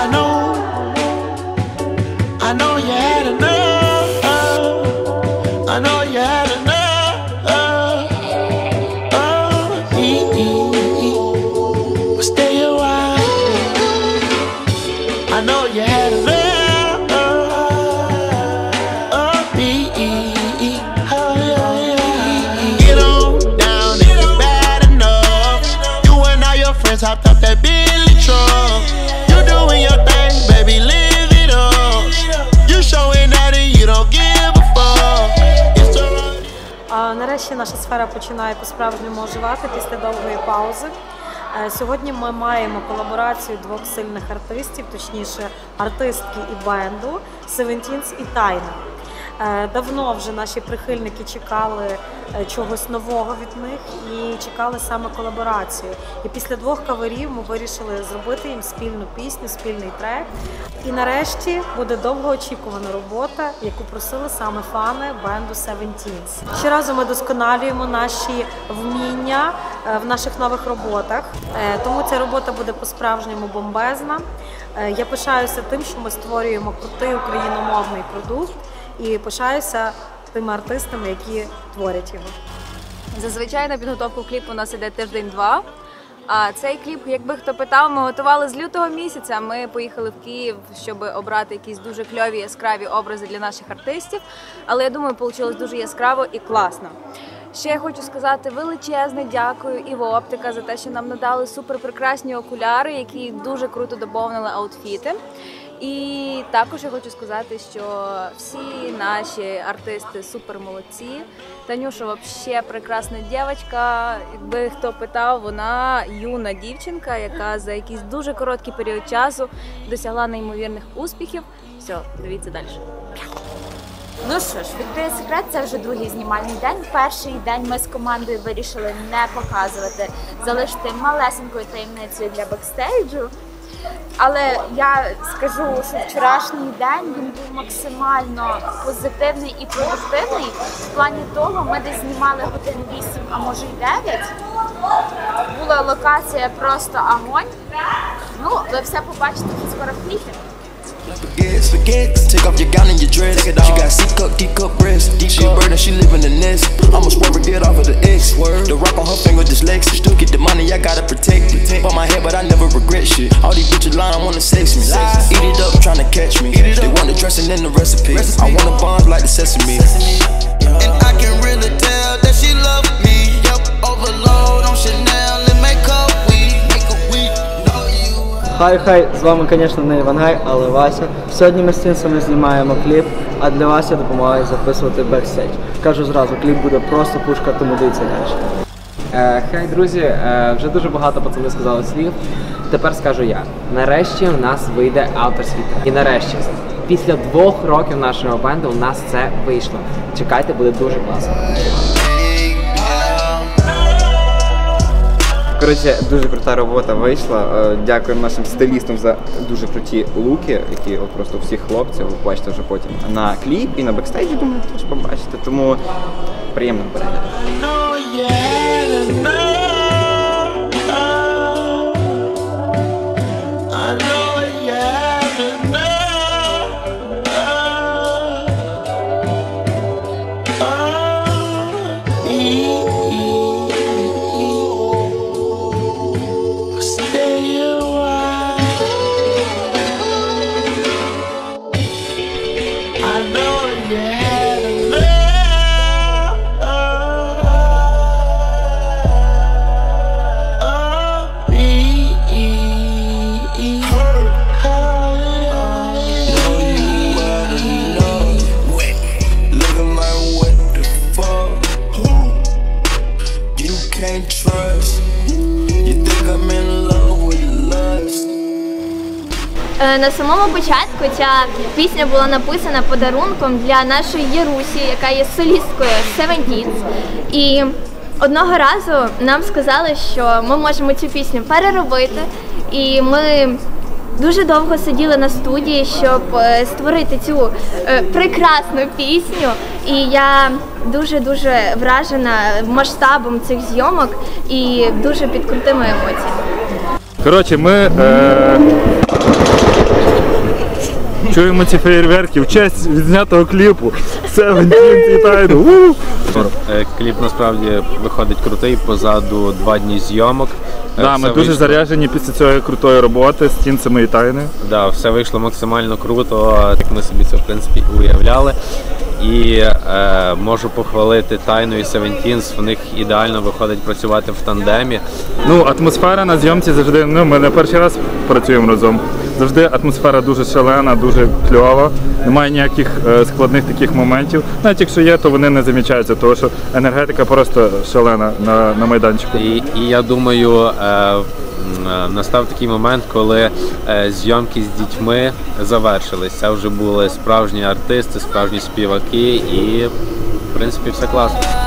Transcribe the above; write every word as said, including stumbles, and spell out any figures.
I know, I know you had enough. I know you had enough. Oh, e e e. But stay a while. I know you had enough. Oh, e e e. Oh, yeah, yeah. Get on down if you're bad enough. You and all your friends hopped off that Billy truck. You doing your thing, baby, live it up. You showing that and you don't give a fuck. It's the А нарешті наша сфера починає по-справжньому оживати після довгої паузи. Сьогодні ми маємо колаборацію двох сильних артистів, точніше артистки і бенду Севентінс і Тайна. Давно вже наші прихильники чекали чогось нового від них і чекали саме колаборацію. І після двох каверів ми вирішили зробити їм спільну пісню, спільний трек. І нарешті буде довгоочікувана робота, яку просили саме фани бенду Севентінс. Щоразу ми досконалюємо наші вміння в наших нових роботах, тому ця робота буде по-справжньому бомбезна. Я пишаюся тим, що ми створюємо крутий україномовний продукт, і пишаюся тими артистами, які творять його. Зазвичай на підготовку кліпу у нас іде тиждень-два. А цей кліп, якби хто питав, ми готували з лютого місяця. Ми поїхали в Київ, щоб обрати якісь дуже кльові, яскраві образи для наших артистів. Але я думаю, вийшло дуже яскраво і класно. Ще я хочу сказати величезне дякую Іво Оптика за те, що нам надали суперпрекрасні окуляри, які дуже круто доповнили аутфіти. І також я хочу сказати, що всі наші артисти супер молодці. Танюша взагалі прекрасна дівчинка. Якби хто питав, вона юна дівчинка, яка за якийсь дуже короткий період часу досягла неймовірних успіхів. Все, дивіться далі. Ну що ж, відкрию секрет, це вже другий знімальний день. Перший день ми з командою вирішили не показувати, залишити малесенькою таємницею для бекстейджу. Але я скажу, що вчорашній день він був максимально позитивний і продуктивний. В плані того, ми десь знімали годин вісім, а може й дев'ять. Була локація просто огонь. Ну, ви все побачите скоро в кліпі. Forget, forget, take off your gown and your dress. Take it off. She got C cup, D cup breast. She a bird and she live in the nest. I'ma swerve and get off of the X. The rock on her finger dyslexic. Still get the money, I gotta protect it. Bought my head, but I never regret shit. All these bitches lying, wanna sex me. Eat it up, tryna catch me. They want the dressing and the recipe. I want a bomb like the sesame. And I can really tell that she love me. Yup, overload on Chanel and makeup. We make a week. Хай-хай, з вами, звісно, не Івангай, але Вася. Сьогодні ми з Тінсами знімаємо кліп, а для вас я допомагаю записувати бекстейдж. Кажу зразу, кліп буде просто пушка, тому дивіться далі. Е, хай, друзі, е, вже дуже багато пацани сказали слів. Тепер скажу я. Нарешті у нас вийде авторський трек. І нарешті, після двох років нашого бенду у нас це вийшло. Чекайте, буде дуже класно. Коротше, дуже крута робота вийшла. Дякуємо нашим стилістам за дуже круті луки, які от просто у всіх хлопців, ви побачите вже потім на кліп і на бекстейджі, думаю, теж побачите. Тому приємного перегляду. На самому початку ця пісня була написана подарунком для нашої Ярусі, яка є солісткою Севентінс. І одного разу нам сказали, що ми можемо цю пісню переробити. І ми дуже довго сиділи на студії, щоб створити цю прекрасну пісню. І я дуже-дуже вражена масштабом цих зйомок і дуже під крутими емоціями. Коротше, ми... Е... чуємо ці феєрверки в честь відзнятого кліпу. Севентін і Тайну. Кліп насправді виходить крутий, позаду два дні зйомок. Да, ми Все дуже вийшло. заряджені після цієї крутої роботи з тінцями і тайни. Да, все вийшло максимально круто, як ми собі це в принципі уявляли. І е, можу похвалити Тайну і Севентінс, в них ідеально виходить працювати в тандемі. Ну, атмосфера на зйомці завжди, ну, ми не перший раз працюємо разом. Завжди атмосфера дуже шалена, дуже кльова. Немає ніяких е, складних таких моментів. Навіть якщо є, то вони не замічаються, тому що енергетика просто шалена на, на майданчику. І, і я думаю, е, м, е, настав такий момент, коли е, зйомки з дітьми завершились. Це вже були справжні артисти, справжні співаки і, в принципі, все класно.